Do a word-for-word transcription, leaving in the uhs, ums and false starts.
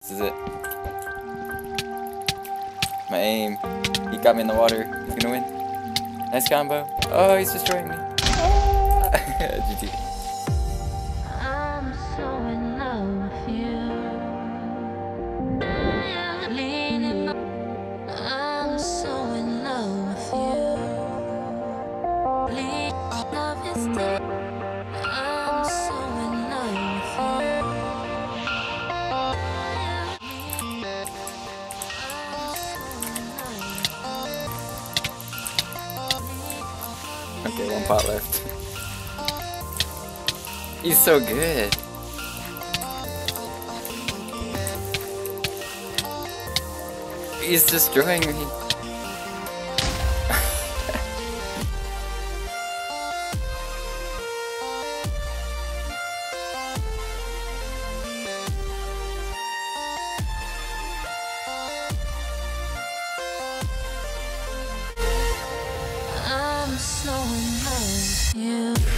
This is it. My aim. He got me in the water. He's gonna win. Nice combo. Oh, he's destroying me. G G. I'm so in love with you. Leaning on- I'm so in love with you. Lean- Love is dead. I'm so in love with you. Okay, one pot left. He's so good. He's destroying me. I'm so in love with you.